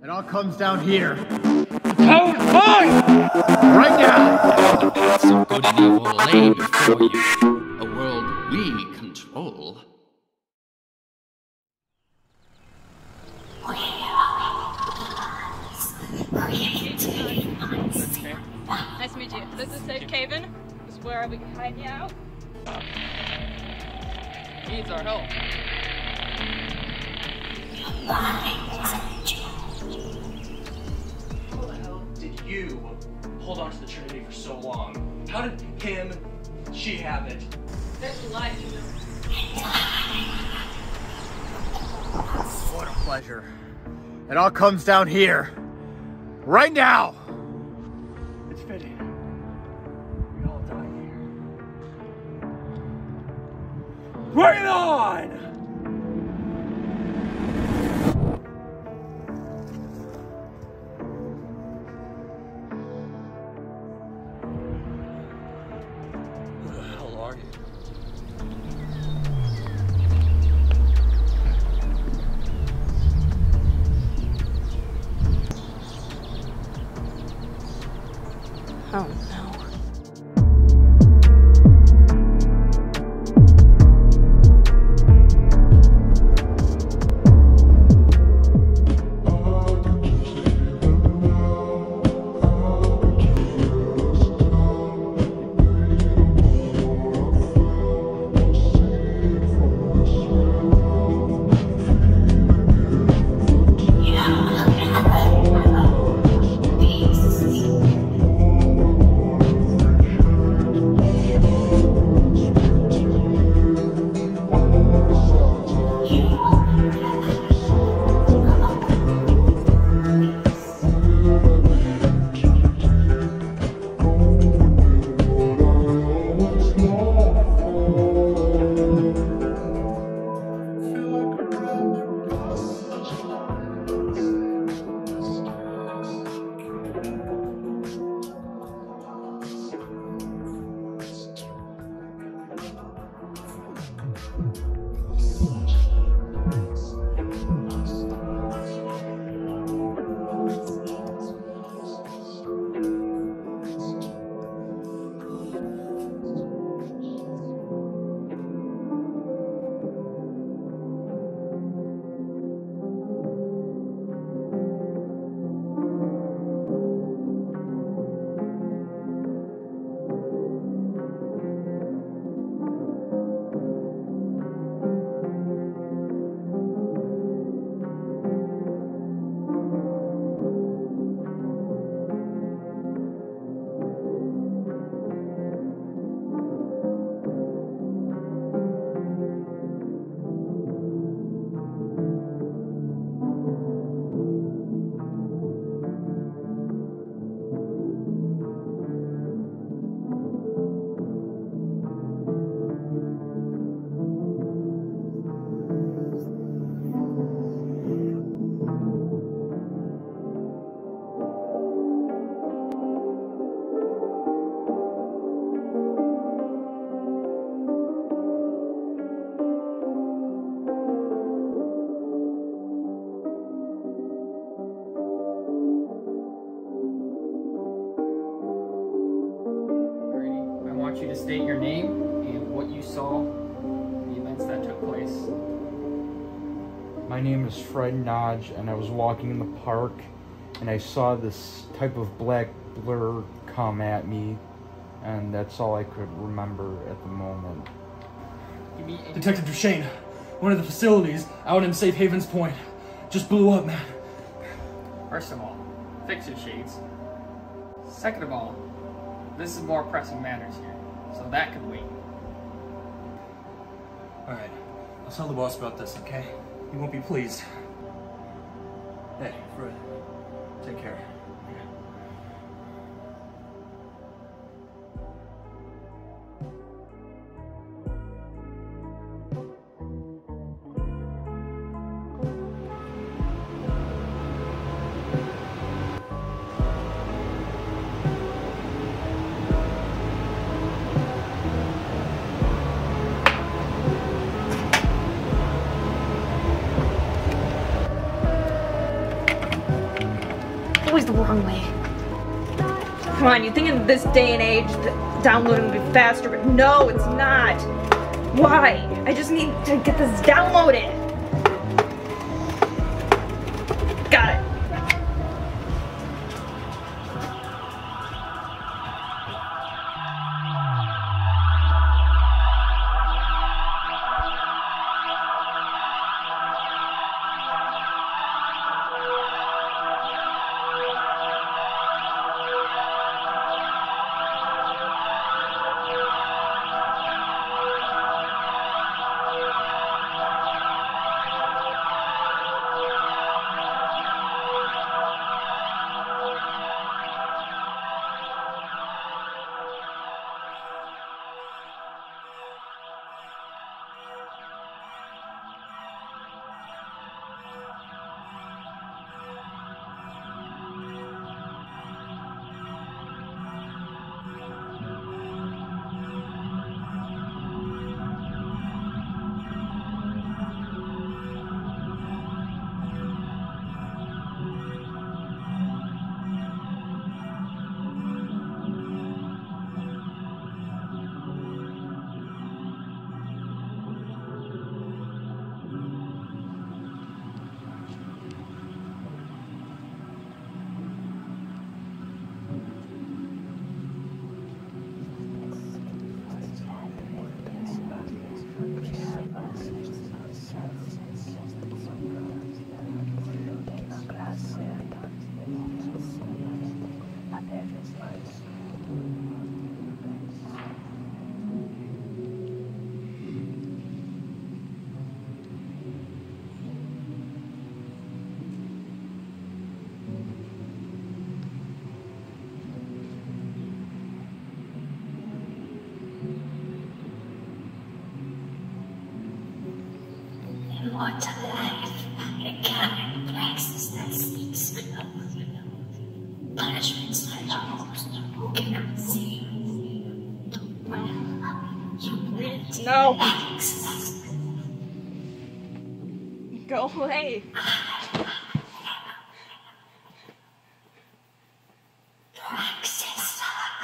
It all comes down here. Code mine! Right now! So good and evil lay before you, a world we control. Nice to meet you. This is Safe Haven. This is where we can hide you out. Needs our help. How the hell did you hold on to the Trinity for so long? How did she have it? There's life. What a pleasure. It all comes down here. Right now! It's fitting. We all die here. Bring it on! Who the hell are you? Oh no. I want you to state your name and what you saw, the events that took place. My name is Fred Nodge, and I was walking in the park, and I saw this type of black blur come at me, and that's all I could remember at the moment. Detective Duchesne, one of the facilities out in Safe Haven's Point just blew up, man. First of all, fix your shades. Second of all, this is more pressing matters here, so that could wait. Alright, I'll tell the boss about this, okay? He won't be pleased. Hey, Fred, take care. always the wrong way. Come on, you think in this day and age that downloading would be faster, but no, it's not. Why? I just need to get this downloaded. Got it. Immortal life, encountering praxis that seeks growth. Punishments for those who cannot see the well humility. No. Go away. Praxis.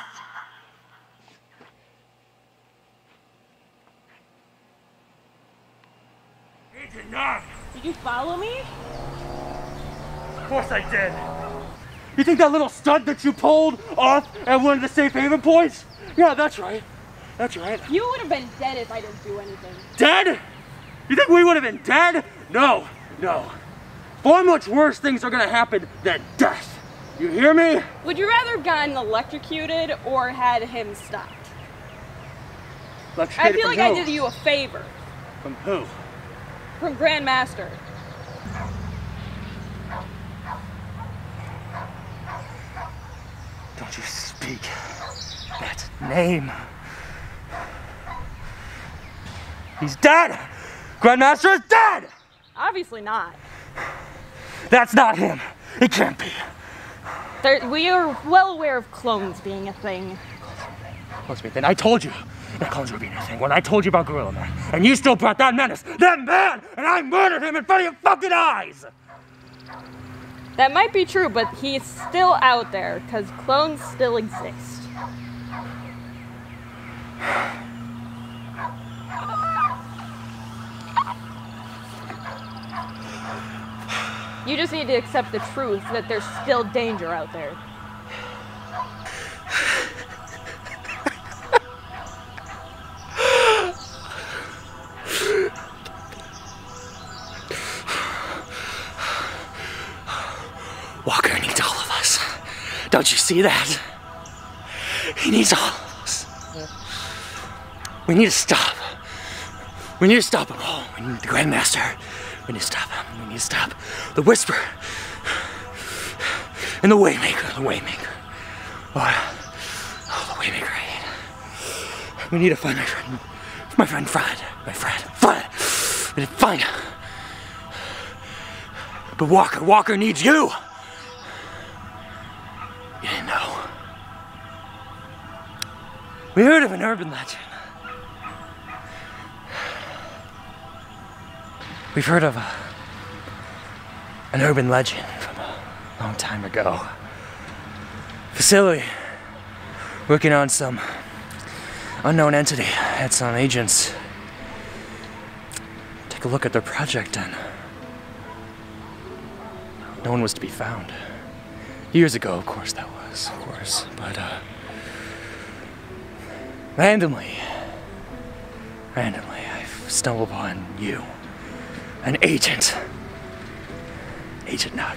Did you follow me? Of course I did. You think that little stunt that you pulled off at one of the safe haven points? Yeah, that's right. That's right. You would have been dead if I didn't do anything. Dead? You think we would have been dead? No, no. Far much worse things are gonna happen than death. You hear me? Would you rather have gotten electrocuted or had him stopped? I feel like I did you a favor. From who? From Grandmaster. Don't you speak that name. He's dead! Grandmaster is dead! Obviously not. That's not him. It can't be. We are well aware of clones being a thing. Close me. Then I told you that clones were being a thing when I told you about Gorilla Man. And you still brought that menace, that man, and I murdered him in front of your fucking eyes! That might be true, but he's still out there, because clones still exist. You just need to accept the truth that there's still danger out there. Walker needs all of us. Don't you see that? He needs all of us. We need to stop. We need to stop him all. We need the Grandmaster. We need to stop him. We need to stop the Whisper. And the Waymaker. The Waymaker. Oh, the Waymaker I hate. We need to find my friend. My friend Fred. My friend Fred. We need to find him. But Walker needs you. You didn't know. We heard of an urban legend. We've heard of an urban legend from a long time ago. facility working on some unknown entity. Had some agents take a look at their project and no one was to be found. Years ago, of course, that was, of course, but randomly, I've stumbled upon you, an agent, Agent Nog.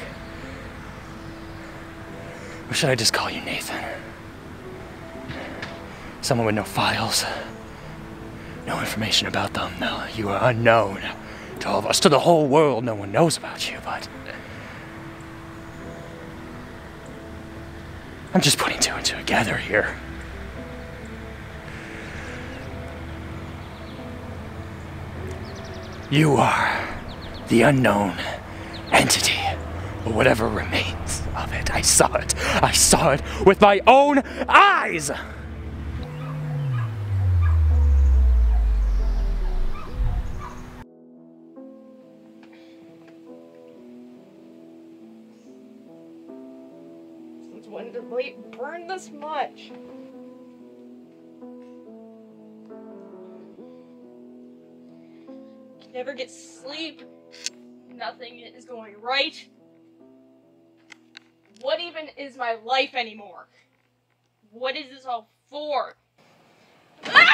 Or should I just call you Nathan? Someone with no files, no information about them. No, you are unknown to all of us, to the whole world. No one knows about you, but I'm just putting two and two together here. You are the unknown entity, or whatever remains of it. I saw it. I saw it with my own eyes! Since when did light burn this much? Can never get sleep. Nothing is going right. What even is my life anymore? What is this all for? Ah!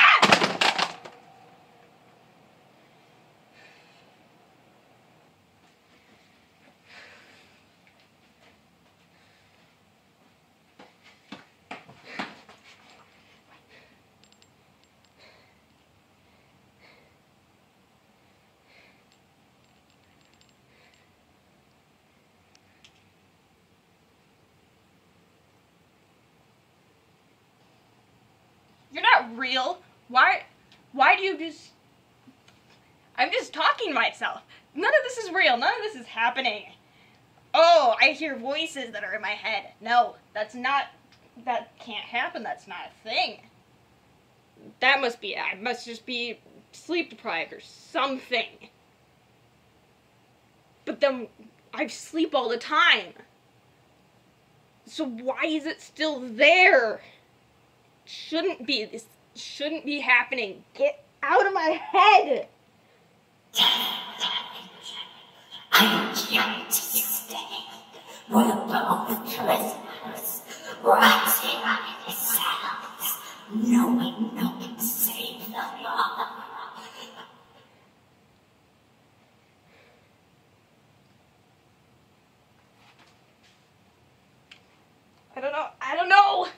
You're not real. Why do you just... I'm just talking to myself. None of this is real. None of this is happening. Oh, I hear voices that are in my head. No, that can't happen. That's not a thing. That must be, I must just be sleep deprived or something. But then, I sleep all the time. So why is it still there? This shouldn't be happening. Get out of my head! I'm here to stay. We're both prisoners, rotting in the cells, knowing no one can save them all. I don't know!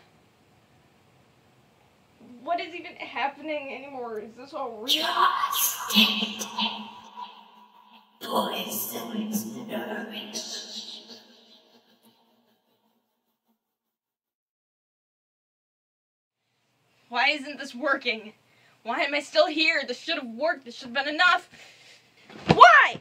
What is even happening anymore? Is this all real? Just stay. Poison's nourish. Why isn't this working? Why am I still here? This should have worked. This should have been enough. Why?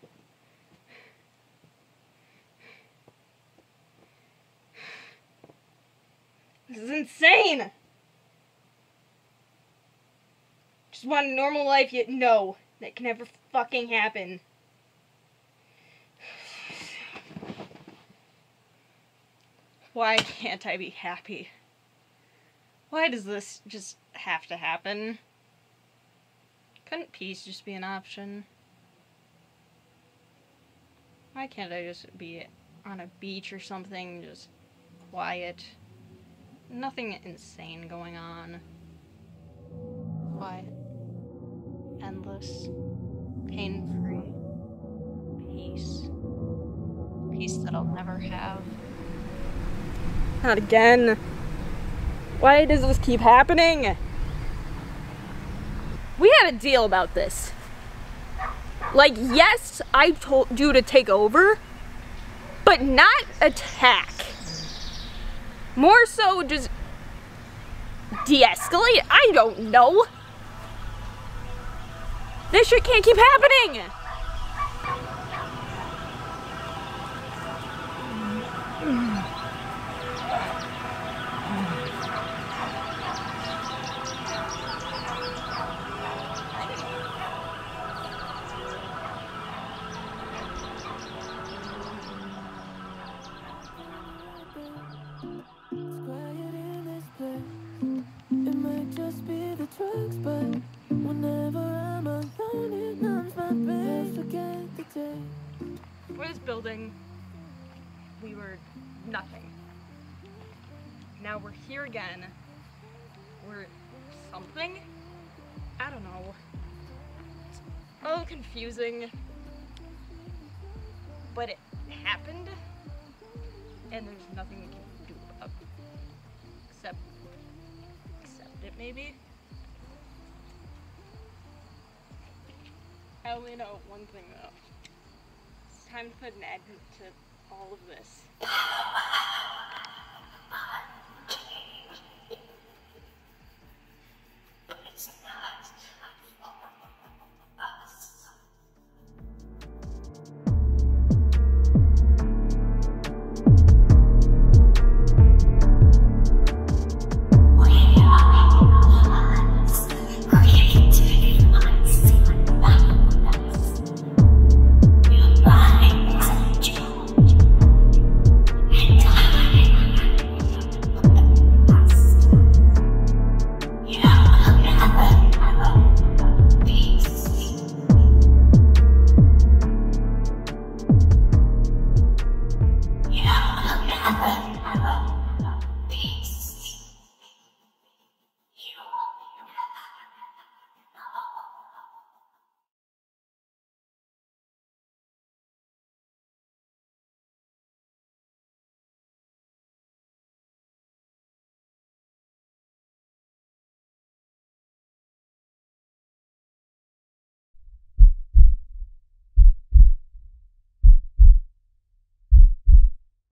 This is insane. Just want a normal life, yet no. That can never fucking happen. Why can't I be happy? Why does this just have to happen? Couldn't peace just be an option? Why can't I just be on a beach or something, just quiet? Nothing insane going on. Quiet. Endless. Pain-free. Peace. Peace that I'll never have. Not again. Why does this keep happening? We had a deal about this. Like, yes, I told you to take over, but not attack. More so just de-escalate? I don't know. This shit can't keep happening. relax, but whenever I'm alone, it numbs my brain. I forget the day. For this building, we were nothing. Now we're here again. We're something? I don't know. It's all confusing. But it happened, and there's nothing we can do about it. Except accept it, maybe? I only know one thing though. It's time to put an end to all of this. Yeah.